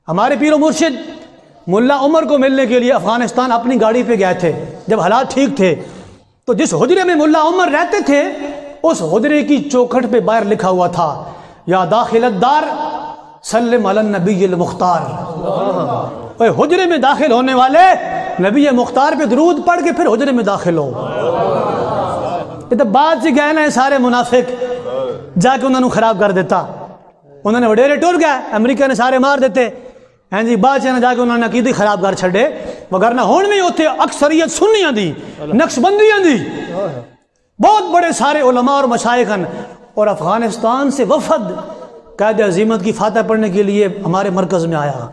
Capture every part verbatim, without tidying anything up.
ہمارے پیر و مرشد ملا عمر کو ملنے کے لیے افغانستان اپنی گاڑی پہ گئے تھے جب حالات ٹھیک تھے، تو جس حجرے میں ملا عمر رہتے تھے اس حجرے کی چوکھٹ پہ باہر لکھا ہوا تھا یا داخل الدار سلم علی النبی المختار، اے حجرے میں داخل ہونے والے نبی مختار پہ درود پڑھ کے پھر حجرے میں داخل ہو۔ یہ تو بعد سے گئے نا سارے منافق، جا کے انہوں نے خراب کر دیتا، انہوں نے وڈیرے ٹر گئے، امریکہ نے سارے مار دیتے ہیں جی، بعد سے جا کے انہوں نے عقیدے خراب کر چھڑے، وگرنہ ہون بھی ہوتے اکثریت سنیاں دی، نقش بندیاں دی، بہت بڑے سارے علماء اور مشائخن، اور افغانستان سے وفد قائد عظیمت کی فاتح پڑھنے کے لیے ہمارے مرکز میں آیا،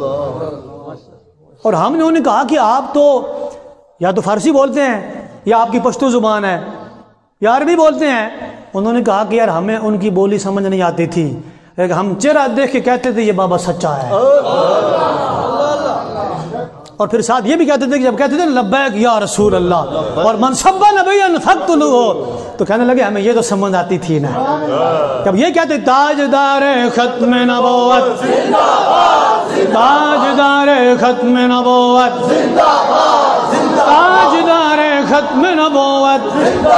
اور ہم نے انہیں کہا کہ آپ تو یا تو فارسی بولتے ہیں یا آپ کی پشتو زبان ہے یا عربی بولتے ہیں۔ انہوں نے کہا کہ یار ہمیں ان کی بولی سمجھ نہیں آتی تھی، لیکن ہم چہرہ دیکھ کے کہتے تھے یہ بابا سچا ہے، اور پھر ساتھ یہ بھی کہتے تھے کہ جب کہتے تھے لبیک یا رسول اللہ اور منصب نبیا فقتلوہ، تو کہنے لگے ہمیں یہ تو سمجھ آتی تھی نا، جب یہ کہتے تاجدار ختم نبوت تاجدار ختم نبوت تاجدار ختم نبوت،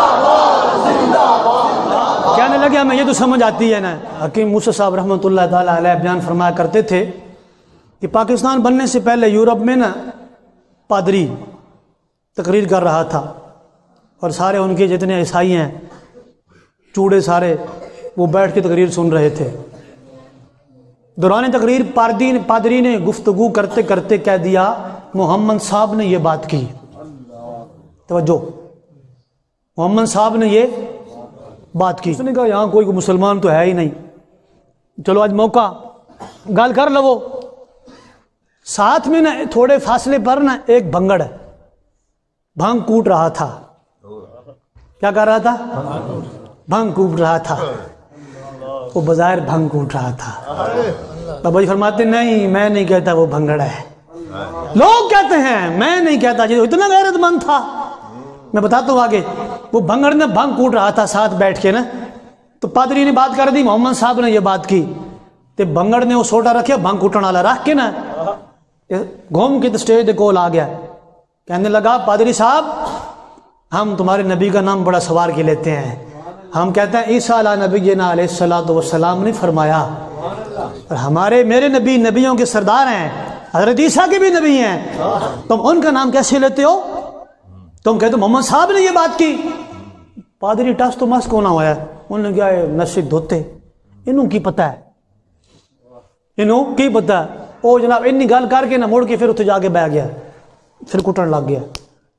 کہنے لگے ہمیں یہ تو سمجھ آتی ہے نا۔ حکیم موسیٰ صاحب رحمۃ اللہ تعالیٰ علیہ بیان فرمایا کرتے تھے کہ پاکستان بننے سے پہلے یورپ میں نا پادری تقریر کر رہا تھا، اور سارے ان کے جتنے عیسائی ہیں چوڑے سارے وہ بیٹھ کے تقریر سن رہے تھے۔ دوران تقریر پادری نے گفتگو کرتے کرتے کہہ دیا محمد صاحب نے یہ بات کی، توجہ، محمد صاحب نے یہ بات کی۔ اس نے کہا یہاں کوئی مسلمان تو ہے ہی نہیں، چلو آج موقع گال کر لو۔ ساتھ میں نا تھوڑے فاصلے پر نا ایک بھنگڑ بھنگ کوٹ رہا تھا، کیا کر رہا تھا؟ بھنگ کوٹ رہا تھا، وہ بظاہر بھنگ کوٹ رہا تھا۔ بابا جی فرماتے نہیں میں نہیں کہتا وہ بھنگڑ ہے، لوگ کہتے ہیں، میں نہیں کہتا، جی اتنا غیرت مند تھا۔ میں بتاتا ہوں آگے، وہ بھنگڑ نے بھنگ کوٹ رہا تھا ساتھ بیٹھ کے نا، تو پادری نے بات کر دی محمد صاحب نے یہ بات کی، تو بھنگڑ نے وہ سوٹا رکھیا بھنگ کوٹن والا رکھ کے نا گھوم کے اسٹیج دے کول آ گیا، کہنے لگا پادری صاحب ہم تمہارے نبی کا نام بڑا سوار کے لیتے ہیں، ہم کہتے ہیں عیسیٰ علیہ نبینا علیہ الصلوۃ والسلام نے فرمایا، اور ہمارے میرے نبی نبیوں کے سردار ہیں، حضرت عیسیٰ کے بھی نبی ہیں، تم ان کا نام کیسے لیتے ہو؟ تم کہتے محمد صاحب نے یہ بات کی۔ پادری ٹس تو مس کونا ہوا ہے، انہوں نے کیا نشد دھوتے، انہوں کی پتہ ہے، انہوں کی پتہ ہے، او جناب انی گل کر کے نہ مڑ کے پھر اتنے جا کے بہ گیا، پھر کٹن لگ گیا۔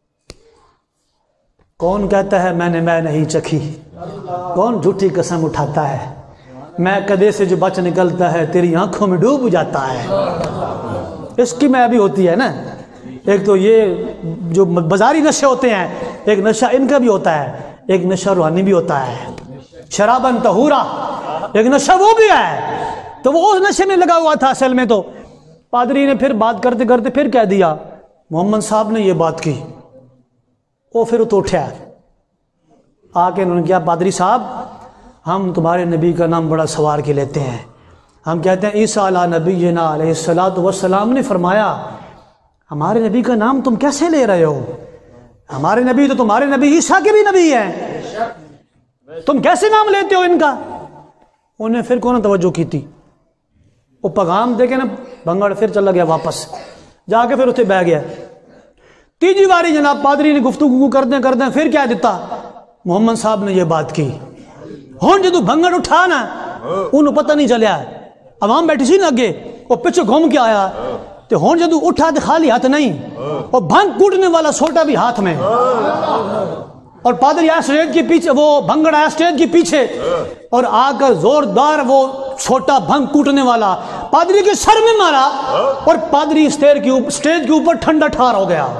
کون کہتا ہے میں نے میں نہیں چکھی، کون جھوٹی قسم اٹھاتا ہے، میں کدے سے جو بچ نکلتا ہے تیری آنکھوں میں ڈوب جاتا ہے۔ اس کی میں بھی ہوتی ہے نا، ایک تو یہ جو بازاری نشے ہوتے ہیں، ایک نشہ ان کا بھی ہوتا ہے، ایک نشہ روحانی بھی ہوتا ہے، شرابن طہورا ایک نشہ وہ بھی ہے، تو وہ اس نشے میں لگا ہوا تھا اصل میں۔ تو پادری نے پھر بات کرتے کرتے پھر کہہ دیا محمد صاحب نے یہ بات کی، وہ پھر تو اٹھا آ کے انہوں نے کیا پادری صاحب ہم تمہارے نبی کا نام بڑا سوار کے لیتے ہیں، ہم کہتے ہیں عیسیٰ علیہ نبینا علیہ الصلوۃ والسلام نے فرمایا، ہمارے نبی کا نام تم کیسے لے رہے ہو؟ ہمارے نبی تو تمہارے نبی عیسیٰ کے بھی نبی ہیں، تم کیسے نام لیتے ہو ان کا؟ انہیں پھر کون توجہ کی تھی، وہ پیغام دے کے نا بھنگڑ پھر چلا گیا واپس، جا کے پھر اتنے بہ گیا۔ تیجی باری جناب پادری نے گفتگو کردیں کردیں پھر کیا دیتا محمد صاحب نے یہ بات کی۔ ہوں جدو بھنگڑ اٹھا نا انہوں پتہ نہیں چلیا، عوام بیٹھی سی نا اگے، وہ پیچھے گھوم کے آیا، تو ہوں جدو اٹھا تو خالی ہاتھ نہیں، اور بھنگ کوٹنے والا سوٹا بھی ہاتھ میں، اور پادری آیا اسٹیج کے پیچھے، وہ بھنگڑ آیا اسٹیج کے پیچھے اور آ کر زوردار وہ چھوٹا بھنگ کوٹنے والا پادری کے سر میں مارا، اور پادری اسٹیج کے اوپر ٹھنڈا ٹھار ہو گیا۔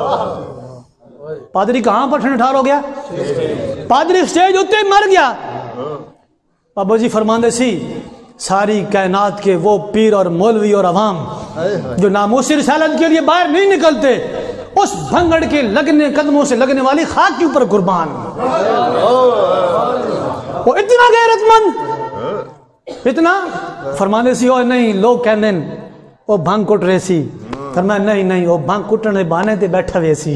پادری کہاں پر ٹھنڈا ٹھار ہو گیا؟ پادری اسٹیج ہوتے مر گیا۔ بابا جی فرماندے سی ساری کائنات کے وہ پیر اور مولوی اور عوام جو ناموسی رسالت کے لیے باہر نہیں نکلتے، اس بھنگڑ کے لگنے قدموں سے لگنے والی خاک کے اوپر قربان۔ وہ اتنا غیرت مند، اتنا فرمانے سی اور نہیں، لوگ کہنے وہ بھنگ کٹ رہے سی، فرمایا نہیں نہیں وہ بھنگ کٹن دے بہانے تے بیٹھا ہوئے سی،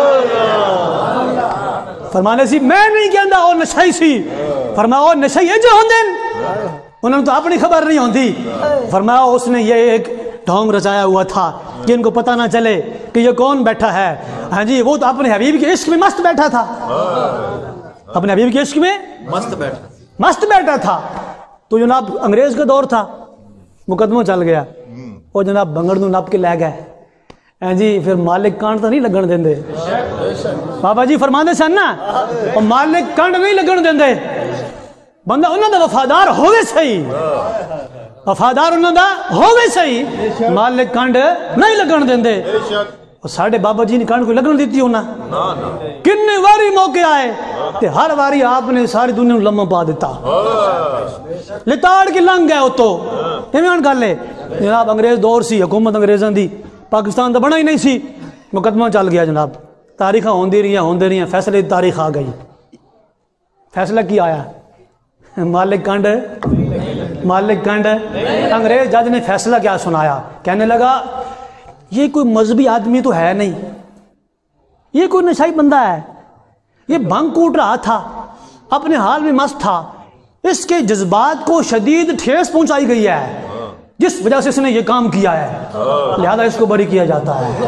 فرمانے سی میں نہیں کہندا وہ نشائی سی، فرمایا وہ نشائی جو ہوندے انہوں نے تو اپنی خبر نہیں ہوندی، فرمایا اس نے یہ ایک ڈھونگ رچایا ہوا تھا کہ ان کو پتہ نہ چلے کہ یہ کون بیٹھا ہے، ہاں جی وہ تو اپنے حبیب کے عشق میں مست بیٹھا تھا، اپنے حبیب کے عشق میں مست بیٹھا مست بیٹھا تھا۔ تو جناب انگریز کا دور تھا، مقدمہ چل گیا، وہ جناب بنگڑ نو نپ کے لے گئے، ہاں جی پھر مالک کانڈ تو نہیں لگن دیندے، بابا جی فرماندے سن نا وہ مالک کانڈ نہیں لگن دیندے، بندہ انہوں دا وفادار ہوئے صحیح، وفادار انہوں دا ہوئے صحیح، مالک کانڈ نہیں لگن دیندے۔ اور ساڑھے بابا جی نے کانڈ کوئی لگن دیتی ہونا، کنے واری موقع آئے تے ہر واری آپ نے ساری دنیا کو لمحہ پا دیتا، لتاڑ کے لنگ گئے اتو ایمان کر لے۔ جناب انگریز دور سی، حکومت انگریزاں دی، پاکستان تو بنا ہی نہیں سی، مقدمہ چل گیا جناب، تاریخاں ہوندی رہی ہیں ہوندی رہی ہیں، فیصلے دی تاریخ آ گئی، فیصلہ کی آیا؟ مالک کنڈ مالک کنڈ انگریز جج نے فیصلہ کیا سنایا؟ کہنے لگا یہ کوئی مذہبی آدمی تو ہے نہیں، یہ کوئی نشائی بندہ ہے، یہ بھنگ کوٹ رہا تھا، اپنے حال میں مست تھا، اس کے جذبات کو شدید ٹھیس پہنچائی گئی ہے جس وجہ سے اس نے یہ کام کیا ہے، لہذا اس کو بری کیا جاتا ہے۔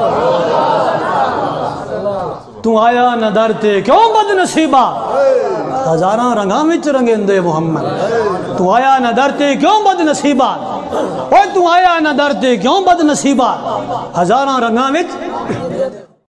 تو آیا نہ در تے کیوں بد نصیبہ، ہزاراں رنگاں وچ رنگیندے محمد، تو آیا نہ در تے کیوں بد نصیبہ، اوے تو آیا نہ در تے کیوں بد نصیبہ، ہزاراں رنگاں وچ